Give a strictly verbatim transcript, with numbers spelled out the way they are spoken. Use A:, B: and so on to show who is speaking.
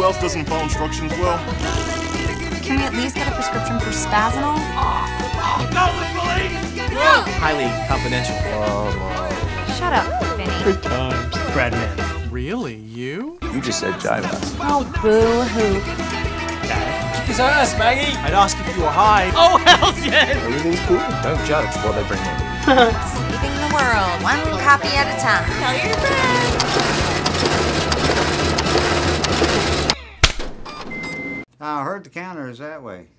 A: else doesn't follow instructions well?
B: Can we at least get a prescription for Spazanol?
C: Call the police!
B: No!
D: Highly confidential.
B: Shut up, Vinny.
E: Good times.
C: Bradman. Really? You?
E: You just said jive us.
B: Oh, boo-hoo.
D: It's us, Maggie!
C: I'd ask if you were high. Oh, hell yes!
E: Everything's cool. Don't judge what they bring in.
B: Saving the world, one copy at a time. Tell your friends.
F: I heard the counter is that way.